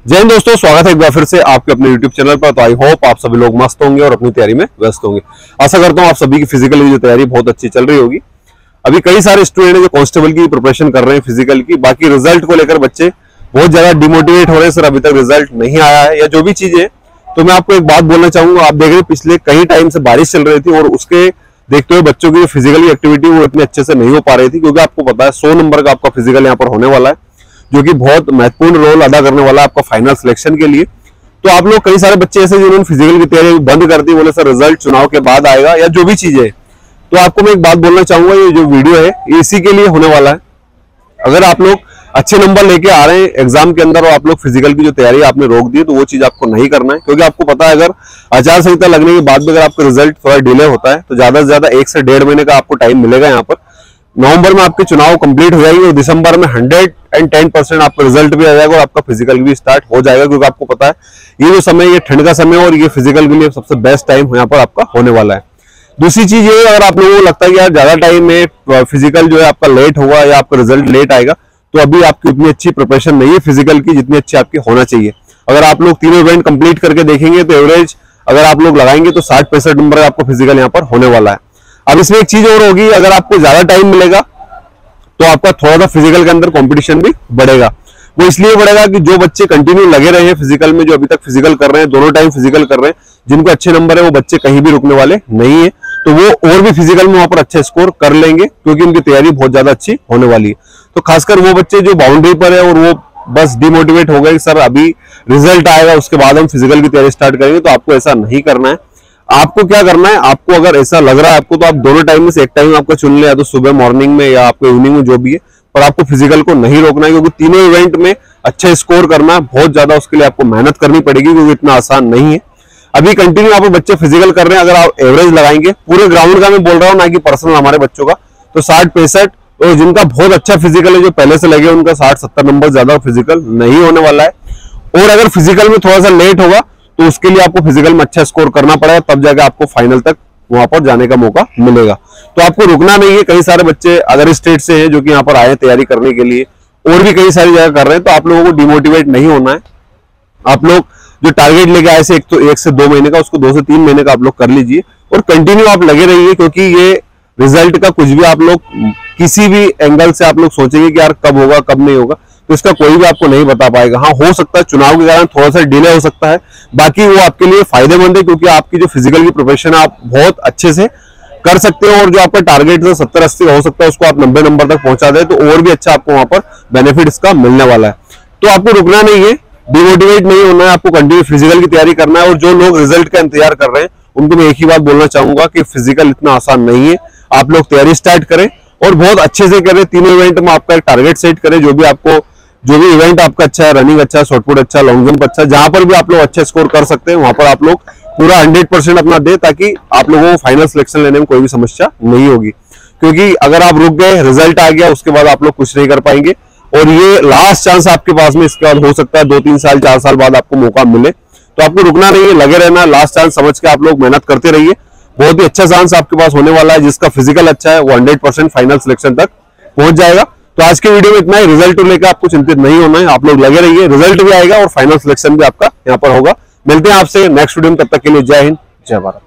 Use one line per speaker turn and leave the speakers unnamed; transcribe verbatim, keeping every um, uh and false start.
जय हिंद दोस्तों, स्वागत है एक बार फिर से आपके अपने यूट्यूब चैनल पर। तो आई होप आप सभी लोग मस्त होंगे और अपनी तैयारी में व्यस्त होंगे। आशा करता हूं आप सभी की फिजिकल की जो तैयारी बहुत अच्छी चल रही होगी। अभी कई सारे स्टूडेंट हैं जो कांस्टेबल की प्रिपरेशन कर रहे हैं फिजिकल की, बाकी रिजल्ट को लेकर बच्चे बहुत ज्यादा डिमोटिवेट हो रहे हैं, सर अभी तक रिजल्ट नहीं आया है या जो भी चीजें। तो मैं आपको एक बात बोलना चाहूंगा, आप देख रहे हैं पिछले कई टाइम से बारिश चल रही थी और उसके देखते हुए बच्चों की फिजिकल एक्टिविटी वो इतने अच्छे से नहीं हो पा रही थी, क्योंकि आपको पता है सौ नंबर का आपका फिजिकल यहाँ पर होने वाला है, जो कि बहुत महत्वपूर्ण रोल अदा करने वाला है आपका फाइनल सिलेक्शन के लिए। तो आप लोग कई सारे बच्चे ऐसे जिन्होंने फिजिकल की तैयारी बंद कर दी, बोले सर रिजल्ट चुनाव के बाद आएगा या जो भी चीज है। तो आपको मैं एक बात बोलना चाहूंगा, ये जो वीडियो है ये इसी के लिए होने वाला है। अगर आप लोग अच्छे नंबर लेके आ रहे हैं एग्जाम के अंदर और आप लोग फिजिकल की जो तैयारी आपने रोक दी, तो वो चीज आपको नहीं करना है, क्योंकि आपको पता है अगर आचार संहिता लगने के बाद भी अगर आपका रिजल्ट थोड़ा डिले होता है तो ज्यादा से ज्यादा एक से डेढ़ महीने का आपको टाइम मिलेगा। यहाँ पर नवंबर में आपके चुनाव कंप्लीट हो जाएगी और दिसंबर में हंड्रेड एंड टेन परसेंट आपका रिजल्ट भी आ जाएगा और आपका फिजिकल भी स्टार्ट हो जाएगा, क्योंकि आपको पता है ये जो समय ये ठंड का समय और ये फिजिकल के लिए सबसे बेस्ट टाइम यहाँ पर आपका होने वाला है। दूसरी चीज ये, अगर आप लोगों को लगता है कि यार ज्यादा टाइम में फिजिकल जो है आपका लेट होगा या आपका रिजल्ट लेट आएगा, तो अभी आपकी उतनी अच्छी प्रिपरेशन नहीं है फिजिकल की जितनी अच्छी आपकी होना चाहिए। अगर आप लोग तीनों इवेंट कंप्लीट करके देखेंगे तो एवरेज अगर आप लोग लगाएंगे तो साठ पैंसठ नंबर का आपको फिजिकल यहाँ पर होने वाला है। अब इसमें एक चीज और होगी, अगर आपको ज्यादा टाइम मिलेगा तो आपका थोड़ा सा फिजिकल के अंदर कंपटीशन भी बढ़ेगा। वो इसलिए बढ़ेगा कि जो बच्चे कंटिन्यू लगे रहे हैं फिजिकल में, जो अभी तक फिजिकल कर रहे हैं, दोनों टाइम फिजिकल कर रहे हैं, जिनको अच्छे नंबर है वो बच्चे कहीं भी रुकने वाले नहीं है, तो वो और भी फिजिकल में वहां पर अच्छे स्कोर कर लेंगे, क्योंकि उनकी तैयारी बहुत ज्यादा अच्छी होने वाली है। तो खासकर वो बच्चे जो बाउंड्री पर है और वो बस डिमोटिवेट हो गए, सर अभी रिजल्ट आएगा उसके बाद हम फिजिकल की तैयारी स्टार्ट करेंगे, तो आपको ऐसा नहीं करना है। आपको क्या करना है, आपको अगर ऐसा लग रहा है आपको, तो आप दोनों टाइम में से एक टाइम आपको चुन ले, या तो सुबह मॉर्निंग में या आपको इवनिंग में, जो भी है, पर आपको फिजिकल को नहीं रोकना है, क्योंकि तीनों इवेंट में अच्छा स्कोर करना है बहुत ज्यादा, उसके लिए आपको मेहनत करनी पड़ेगी, क्योंकि इतना आसान नहीं है। अभी कंटिन्यू आप बच्चे फिजिकल कर रहे हैं, अगर आप एवरेज लगाएंगे पूरे ग्राउंड का, मैं बोल रहा हूँ ना कि पर्सनल हमारे बच्चों का, तो साठ पैंसठ, तो जिनका बहुत अच्छा फिजिकल है जो पहले से लगे उनका साठ सत्तर नंबर ज्यादा फिजिकल नहीं होने वाला है। और अगर फिजिकल में थोड़ा सा लेट होगा तो उसके लिए आपको फिजिकल में अच्छा स्कोर करना पड़ेगा, तब जाकर आपको फाइनल तक वहां पर जाने का मौका मिलेगा। तो आपको रुकना नहीं है। कई सारे बच्चे अदर स्टेट से हैं जो कि यहाँ पर आए तैयारी करने के लिए, और भी कई सारी जगह कर रहे हैं, तो आप लोगों को डिमोटिवेट नहीं होना है। आप लोग जो टारगेट लेके आए से एक तो एक से दो महीने का, उसको दो से तीन महीने का आप लोग कर लीजिए और कंटिन्यू आप लगे रहिए, क्योंकि ये रिजल्ट का कुछ भी आप लोग किसी भी एंगल से आप लोग सोचेंगे कि यार कब होगा कब नहीं होगा, तो इसका कोई भी आपको नहीं बता पाएगा। हाँ, हो सकता है चुनाव के कारण थोड़ा सा डिले हो सकता है, बाकी वो आपके लिए फायदेमंद है, क्योंकि आपकी जो फिजिकल की प्रिपरेशन आप बहुत अच्छे से कर सकते हो और जो आपका टारगेट है सत्तर अस्सी हो सकता है उसको आप नब्बे नंबर तक पहुंचा दे, तो और भी अच्छा आपको वहां पर बेनिफिट इसका मिलने वाला है। तो आपको रुकना नहीं है, डिमोटिवेट नहीं होना है, आपको कंटिन्यू फिजिकल की तैयारी करना है। और जो लोग रिजल्ट का इंतजार कर रहे हैं उनको मैं एक ही बात बोलना चाहूंगा कि फिजिकल इतना आसान नहीं है। आप लोग तैयारी स्टार्ट करें और बहुत अच्छे से करें, तीनों इवेंट में आपका एक टारगेट सेट करें, जो भी आपको जो भी इवेंट आपका अच्छा है, रनिंग अच्छा है, शॉर्टपुट अच्छा, लॉन्ग जंप अच्छा, जहां पर भी आप लोग अच्छे स्कोर कर सकते हैं वहां पर आप लोग पूरा हंड्रेड परसेंट अपना दे, ताकि आप लोगों को फाइनल सिलेक्शन लेने में कोई भी समस्या नहीं होगी। क्योंकि अगर आप रुक गए, रिजल्ट आ गया, उसके बाद आप लोग कुछ नहीं कर पाएंगे और ये लास्ट चांस आपके पास में, इसके बाद हो सकता है दो तीन साल चार साल बाद आपको मौका मिले। तो आपको रुकना नहीं है, लगे रहना, लास्ट चांस समझ के आप लोग मेहनत करते रहिए। बहुत ही अच्छा चांस आपके पास होने वाला है, जिसका फिजिकल अच्छा है वो हंड्रेड परसेंट फाइनल सिलेक्शन तक पहुंच जाएगा। तो आज के वीडियो में इतना ही। रिजल्ट को लेकर आपको चिंतित नहीं होना है, आप लोग लगे रहिए, रिजल्ट भी आएगा और फाइनल सिलेक्शन भी आपका यहाँ पर होगा। मिलते हैं आपसे नेक्स्ट वीडियो में, तब तक के लिए जय हिंद जय भारत।